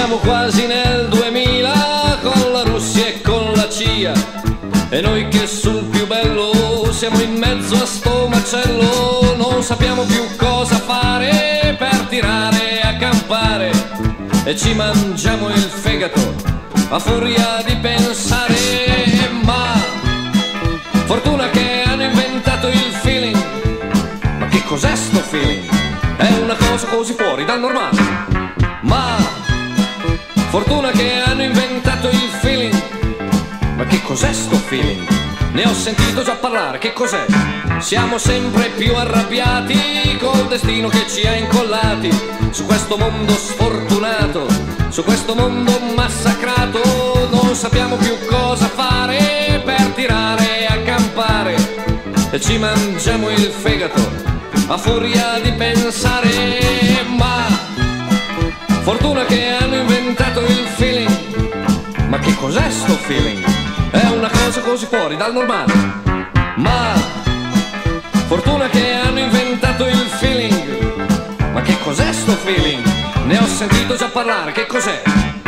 Siamo quasi nel 2000 con la Russia e con la CIA, e noi che sul più bello siamo in mezzo a sto macello. Non sappiamo più cosa fare per tirare a campare, e ci mangiamo il fegato a furia di pensare. Ma fortuna che hanno inventato il feeling. Ma che cos'è sto feeling? È una cosa così fuori dal normale. Ma fortuna che hanno inventato il feeling. Ma che cos'è sto feeling? Ne ho sentito già parlare, che cos'è? Siamo sempre più arrabbiati col destino che ci ha incollati su questo mondo sfortunato, su questo mondo massacrato. Non sappiamo più cosa fare per tirare a campare, e ci mangiamo il fegato a furia di pensare. Ma fortuna che hanno inventato il feeling. Ma che cos'è sto feeling? È una cosa così fuori dal normale. Ma fortuna che hanno inventato il feeling. Ma che cos'è sto feeling? Ne ho sentito già parlare, che cos'è?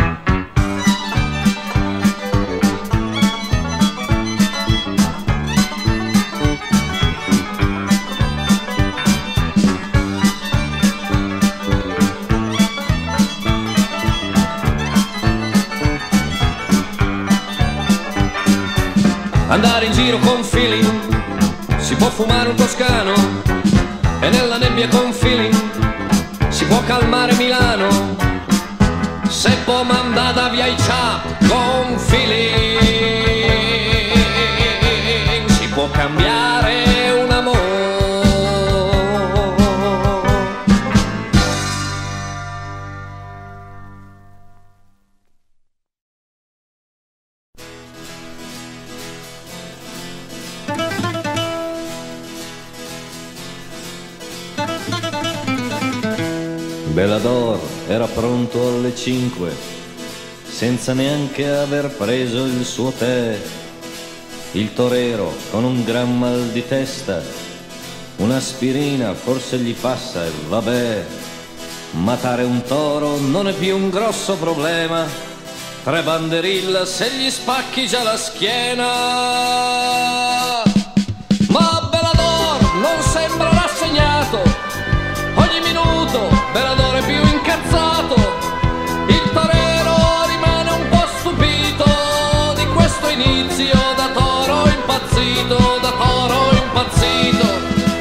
Andare in giro con feeling, si può fumare un toscano, e nella nebbia con feeling si può calmare Milano. Se può mandata via i chap con feeling, si può cambiare un amore. Bellador era pronto alle 5, senza neanche aver preso il suo tè. Il torero con un gran mal di testa, un'aspirina forse gli passa e vabbè. Matare un toro non è più un grosso problema, 3 banderilla se gli spacchi già la schiena. Ma Bellador non sembra rassegnato, ogni minuto Bellador è più incazzato. Il torero rimane un po' stupito di questo inizio da toro impazzito, da toro impazzito.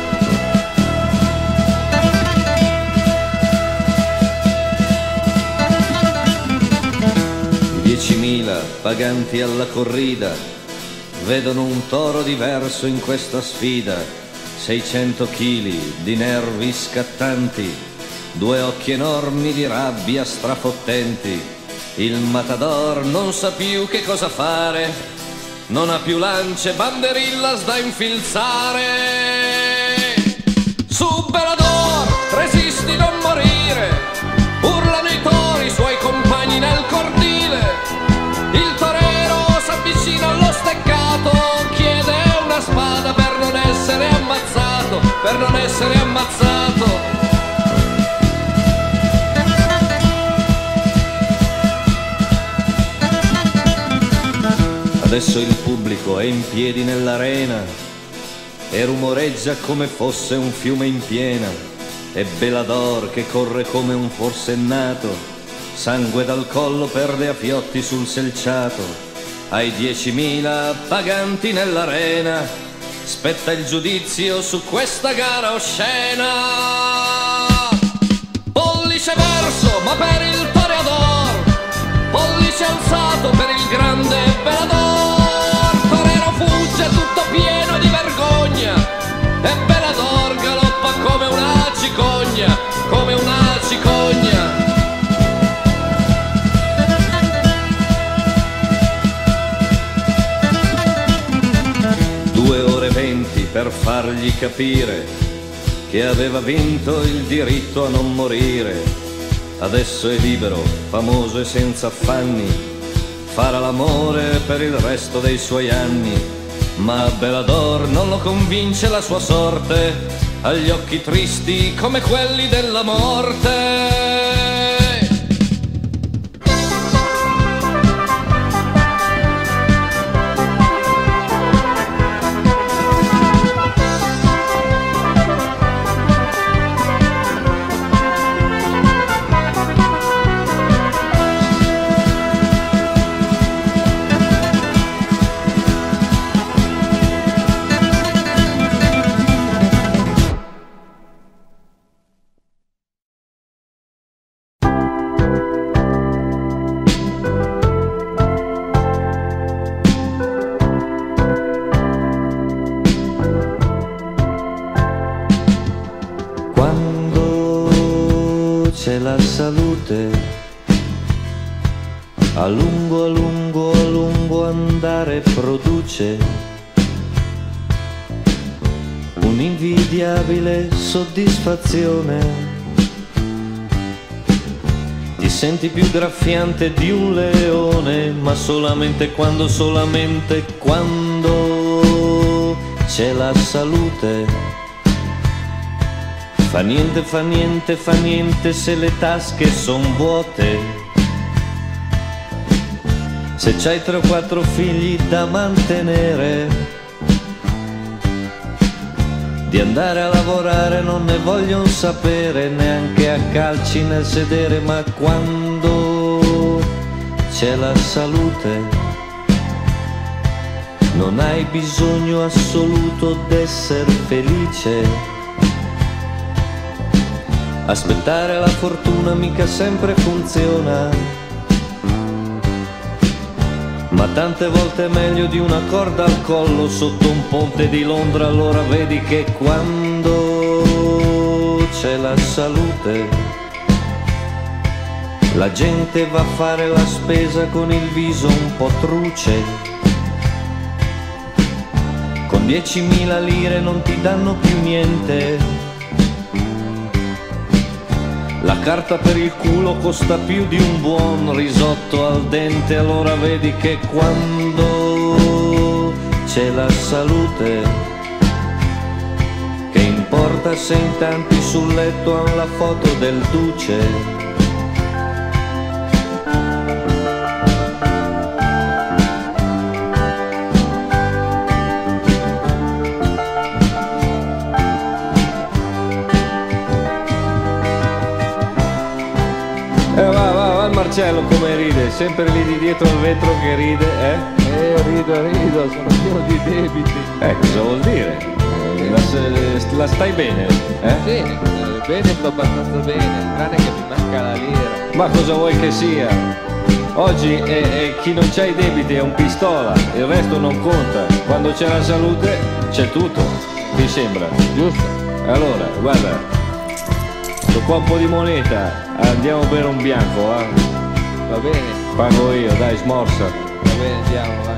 10.000 paganti alla corrida vedono un toro diverso in questa sfida. 600 chili di nervi scattanti, 2 occhi enormi di rabbia strafottenti. Il matador non sa più che cosa fare, non ha più lance, banderillas da infilzare. Su Bellador, resisti non morire, urlano i tori, i suoi compagni nel cortile. Il torero s'avvicina allo steccato, chiede una spada per non essere ammazzato, per non essere ammazzato. Adesso il pubblico è in piedi nell'arena e rumoreggia come fosse un fiume in piena. E Bellador che corre come un forsennato, sangue dal collo perde a fiotti sul selciato. Ai 10.000 paganti nell'arena spetta il giudizio su questa gara oscena. Pollice verso, ma per il toreador, pollice alzato per il grande Bellador. Torero fugge tutto pieno di vergogna, e Bellador galoppa come una cicogna, come una cicogna. 2 ore e 20 per fargli capire che aveva vinto il diritto a non morire. Adesso è libero, famoso e senza affanni, farà l'amore per il resto dei suoi anni. Ma Bellador non lo convince la sua sorte, ha gli occhi tristi come quelli della morte. c'è la salute. A lungo, a lungo, a lungo andare produce un'invidiabile soddisfazione. Ti senti più graffiante di un leone, ma solamente quando c'è la salute. Fa niente, fa niente, fa niente se le tasche son vuote. Se c'hai 3 o 4 figli da mantenere, di andare a lavorare non ne vogliono sapere, neanche a calci nel sedere. Ma quando c'è la salute non hai bisogno assoluto d'essere felice. Aspettare la fortuna mica sempre funziona, ma tante volte è meglio di una corda al collo sotto un ponte di Londra. Allora vedi che quando c'è la salute la gente va a fare la spesa con il viso un po' truce. Con 10.000 lire non ti danno più niente. La carta per il culo costa più di un buon risotto al dente. Allora vedi che quando c'è la salute, che importa se in tanti sul letto han la foto del duce. Va Marcello come ride, sempre lì di dietro al vetro che ride, Rido, sono pieno di debiti. Cosa vuol dire? La stai bene? Bene, sto abbastanza bene, tranne che mi manca la lira. Ma cosa vuoi che sia? Oggi chi non c'ha i debiti è un pistola, il resto non conta. Quando c'è la salute c'è tutto, ti sembra? Giusto? Allora, guarda, sto qua un po' di moneta, andiamo a bere un bianco, va? Va bene, Pago io, dai, smorza. va bene, andiamo, vai.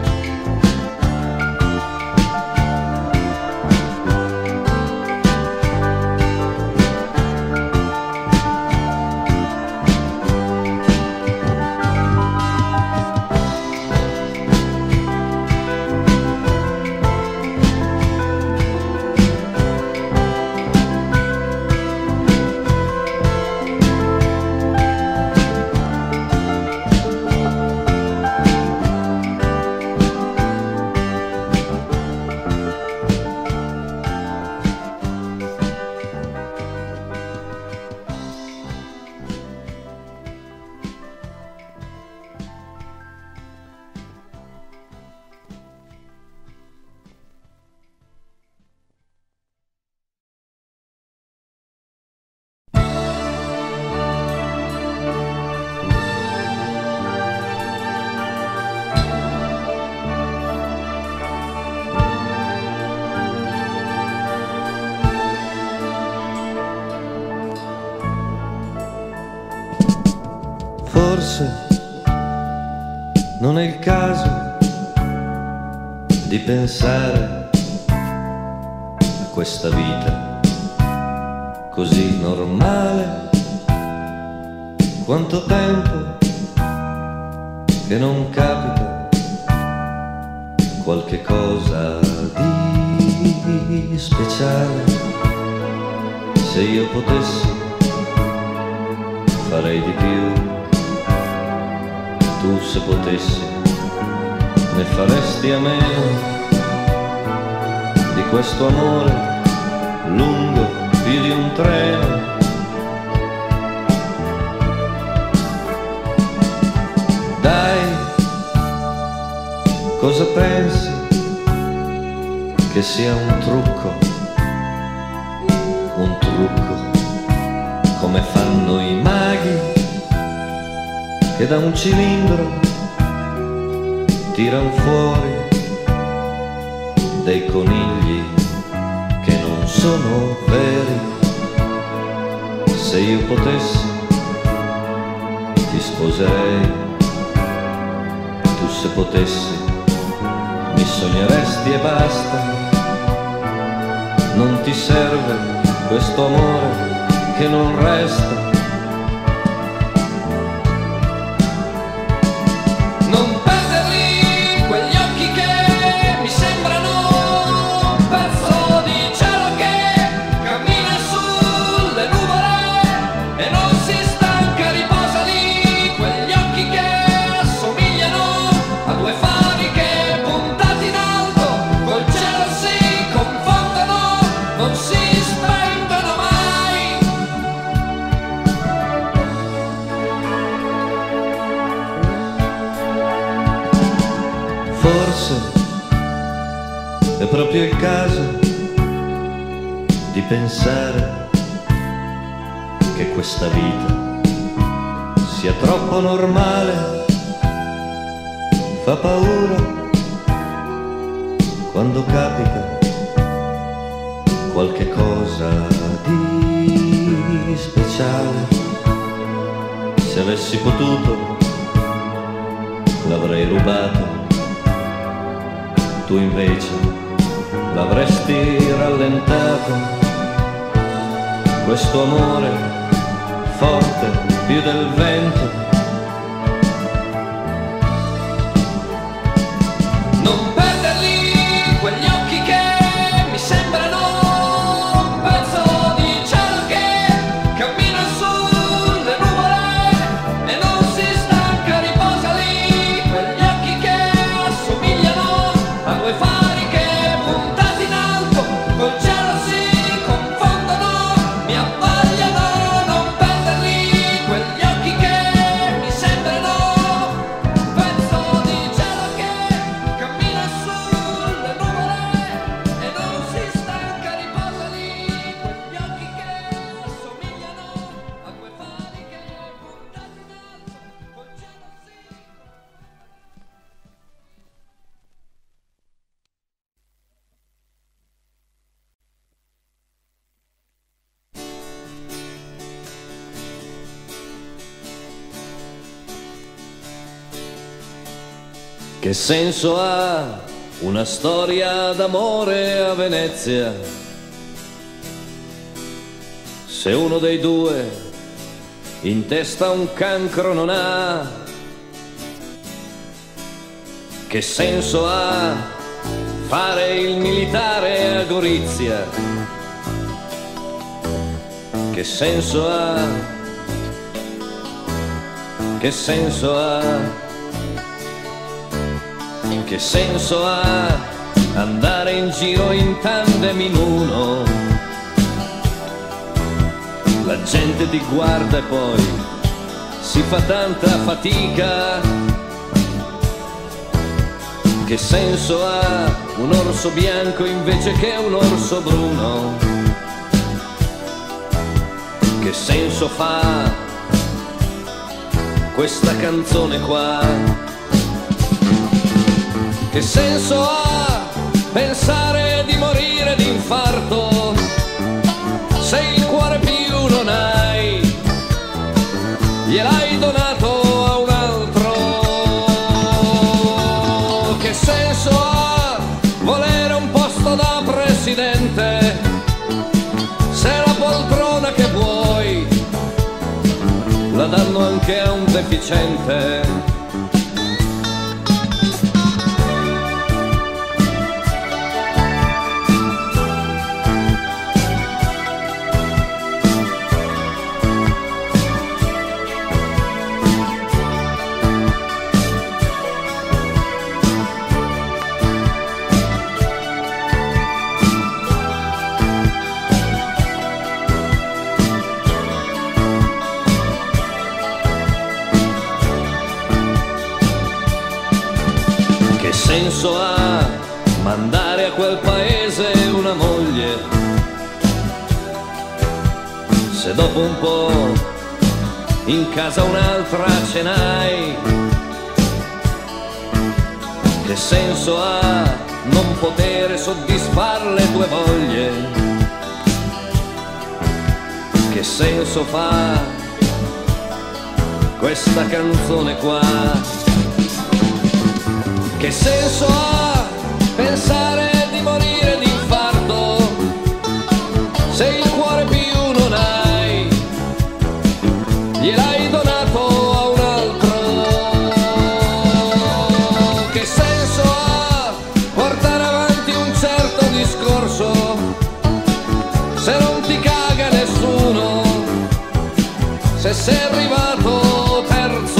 Forse non è il caso di pensare a questa vita così normale. Quanto tempo che non capita qualche cosa di speciale. Se io potessi farei di più. Tu se potessi ne faresti a meno di questo amore lungo più di un treno. Dai, cosa pensi? Che sia un trucco come fanno i maghi, che da un cilindro tiran fuori dei conigli che non sono veri. Se io potessi sposerei. Tu se potessi mi sogneresti e basta. Non ti serve questo amore che non resta. Non perderli quegli occhi che mi sembrano un pezzo di cielo che cammina sulle nuvole e non si stanca, riposa lì. Quegli occhi che assomigliano a due fari che puntati in alto col cielo si confondono, non si spengono mai. Forse è proprio il caso di pensare che questa vita sia troppo normale. Fa paura quando capita qualche cosa di speciale. Se avessi potuto l'avrei rubato, tu invece l'avresti rallentato. Questo amore forte più del vento. Non perderli quegli occhi che mi sembrano un pezzo di cielo che cammina sulle nuvole e non si stanca, riposa lì. Quegli occhi che assomigliano a due fari che puntati in alto col cielo si confondono, mi abbagliano. Non perderli quegli occhi che mi sembrano un pezzo di cielo che cammina sulle nuvole e non si stanca, riposa lì. Quegli occhi che assomigliano a due fari che puntati in alto col cielo si Che senso ha una storia d'amore a Venezia se uno dei due in testa un cancro non ha? Che senso ha fare il militare a Gorizia? Che senso ha? Che senso ha? Che senso ha andare in giro in tandem in uno? La gente ti guarda e poi si fa tanta fatica. Che senso ha un orso bianco invece che un orso bruno? Che senso fa questa canzone qua? Che senso ha pensare di morire d'infarto se il cuore più non hai, gliel'hai donato a un altro? Che senso ha volere un posto da presidente se la poltrona che vuoi la danno anche a un deficiente? Che senso ha mandare a quel paese una moglie se dopo un po' in casa un'altra ce n'hai? Che senso ha non poter soddisfar le tue voglie? Che senso fa questa canzone qua. Che senso ha pensare di morire d'infarto se il cuore più non hai, gliel'hai donato a un altro? Che senso ha portare avanti un certo discorso se non ti caga nessuno, se sei arrivato terzo?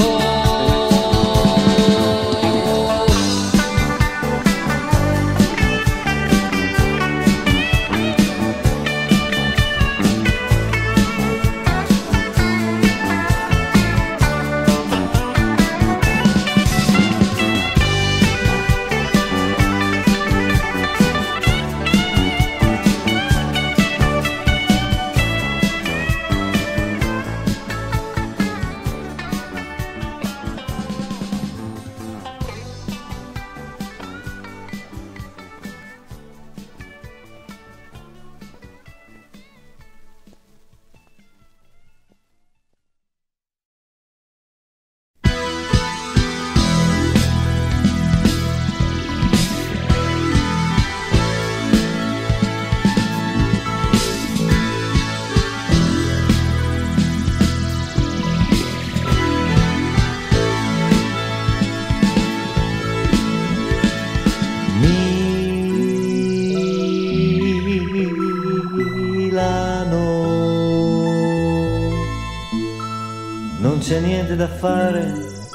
Non c'è niente da fare,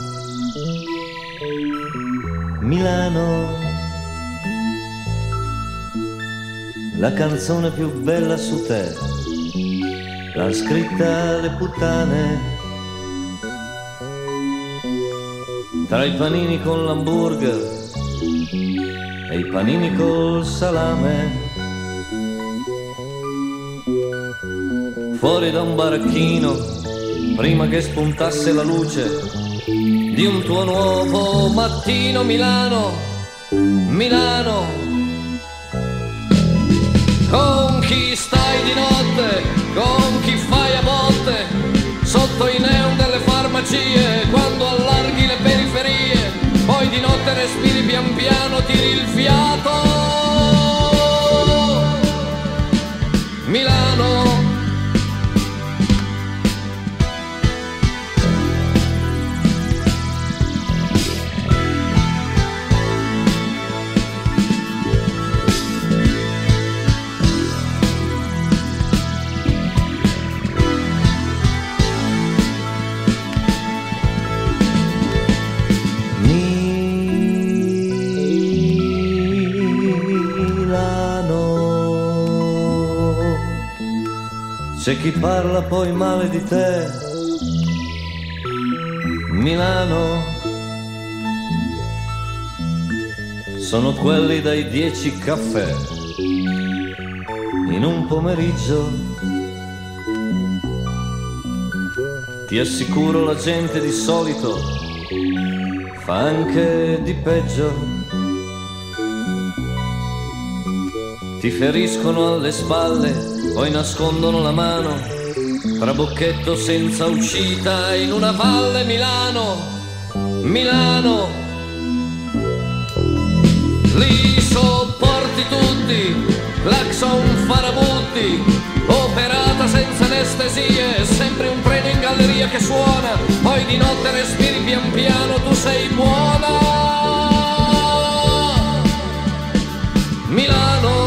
Milano, la canzone più bella su te, l'han scritta le puttane, tra i panini con l'hamburger e i panini col salame, fuori da un baracchino, prima che spuntasse la luce di un tuo nuovo mattino. Milano, Milano, con chi stai di notte, con chi fai a botte, sotto i neon delle farmacie, quando allarghi le periferie, poi di notte respiri pian piano, tiri il fiato. Milano, c'è chi parla poi male di te, Milano, sono quelli dai 10 caffè in un pomeriggio. Ti assicuro, la gente di solito fa anche di peggio. Ti feriscono alle spalle, poi nascondono la mano, trabocchetto senza uscita in una valle. Milano, Milano, li sopporti tutti, clacson farabutti, operata senza anestesie, sempre un treno in galleria che suona, poi di notte respiri pian piano, tu sei buona. Milano,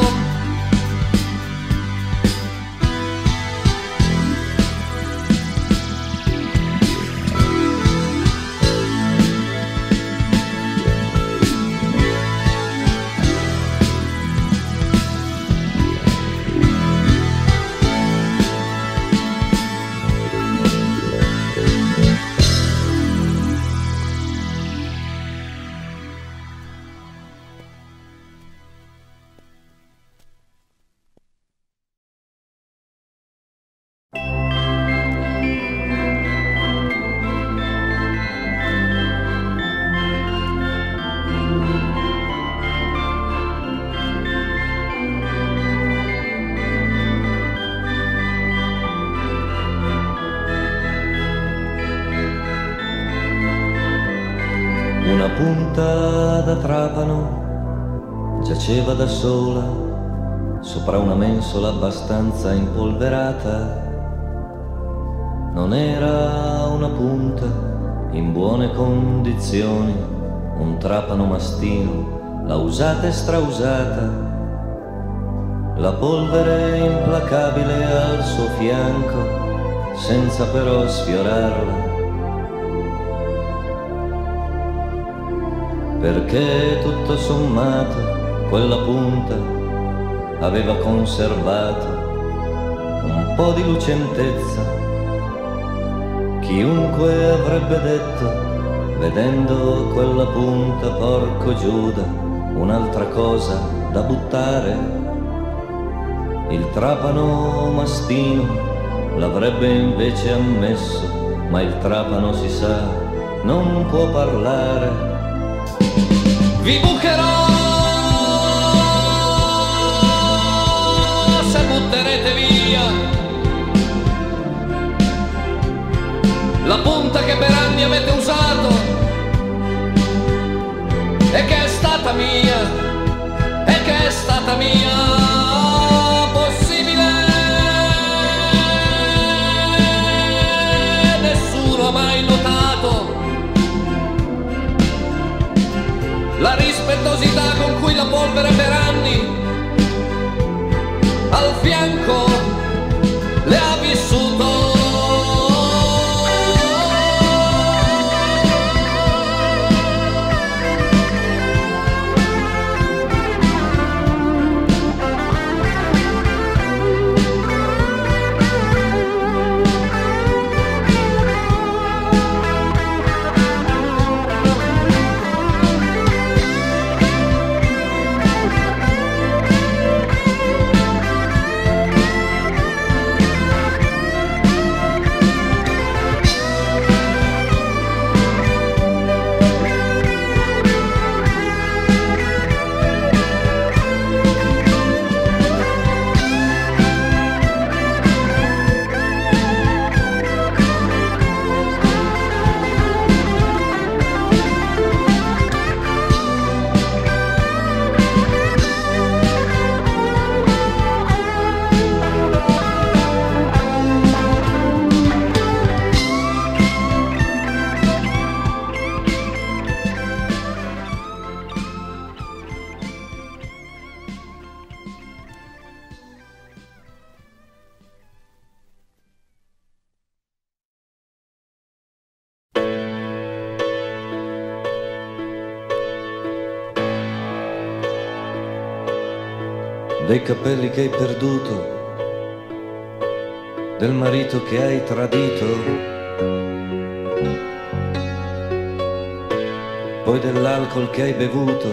punta da trapano giaceva da sola sopra una mensola abbastanza impolverata. Non era una punta in buone condizioni, un trapano mastino, la usata e strausata. La polvere implacabile al suo fianco, senza però sfiorarla. Perché tutto sommato quella punta aveva conservato un po' di lucentezza. Chiunque avrebbe detto, vedendo quella punta, porco Giuda, un'altra cosa da buttare. Il trapano mastino l'avrebbe invece ammesso, ma il trapano, si sa, non può parlare. Vi bucherò se butterete via la punta che per anni avete usato e che è stata mia, e che è stata mia. Possibile? Nessuno ha mai notato la rispettosità con cui la polvere per anni al fianco le ha vissuto. Dei capelli che hai perduto, del marito che hai tradito, poi dell'alcol che hai bevuto,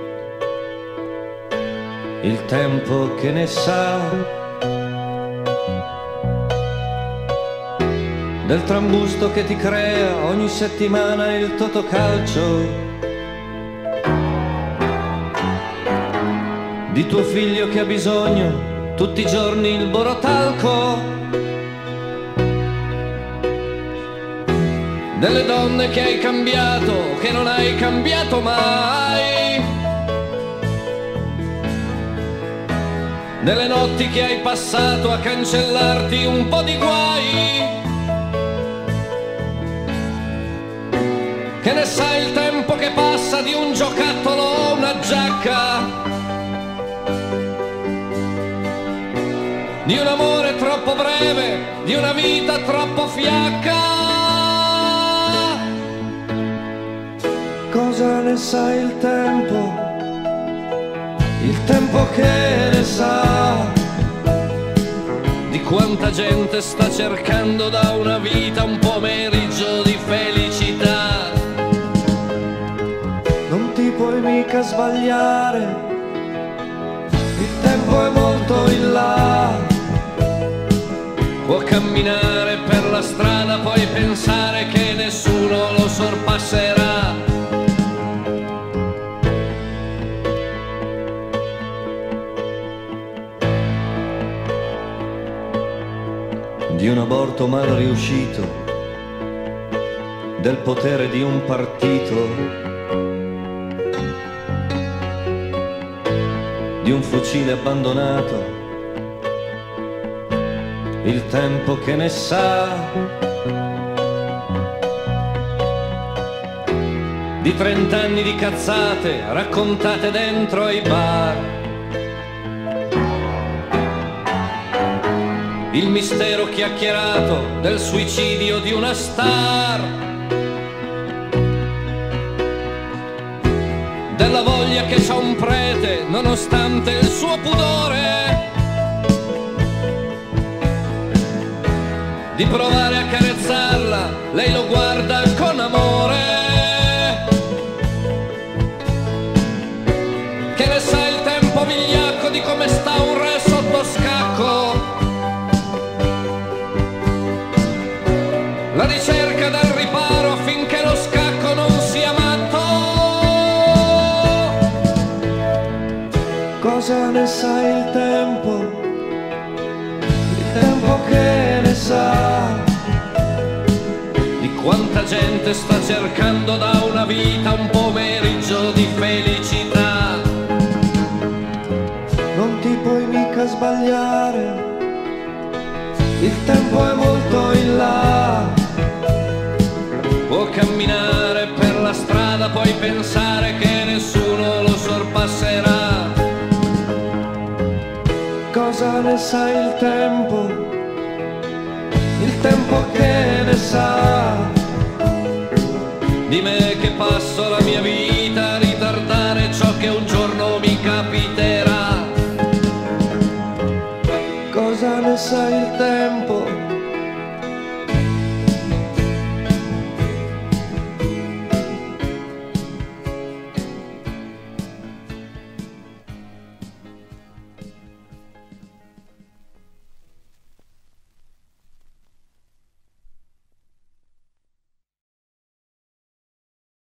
il tempo che ne sa, del trambusto che ti crea ogni settimana il Totocalcio, di tuo figlio che ha bisogno tutti i giorni il Borotalco, delle donne che hai cambiato, che non hai cambiato mai, delle notti che hai passato a cancellarti un po' di guai. Che ne sai il tempo che passa di un giocattolo o una giacca, di un amore troppo breve, di una vita troppo fiacca. Cosa ne sa il tempo che ne sa, di quanta gente sta cercando da una vita un pomeriggio di felicità. Non ti puoi mica sbagliare, il tempo è molto in là. Può camminare per la strada, poi pensare che nessuno lo sorpasserà. Di un aborto mal riuscito, del potere di un partito, di un fucile abbandonato, il tempo che ne sa di 30 anni di cazzate raccontate dentro ai bar, il mistero chiacchierato del suicidio di una star, della voglia che c'ha un prete nonostante il suo pudore, di provare a carezzarla, lei lo guarda con amore. Che ne sa il tempo vigliacco di come sta un re sotto scacco, la ricerca del riparo affinché lo scacco non sia matto. Cosa ne sa il tempo che ne sa di quanta gente sta cercando da una vita un pomeriggio di felicità. Non ti puoi mica sbagliare, il tempo è molto in là. Può camminare per la strada, poi pensare che nessuno lo sorpasserà. Cosa ne sa il tempo che ne sa Di me che passo la mia vita a ritardare ciò che un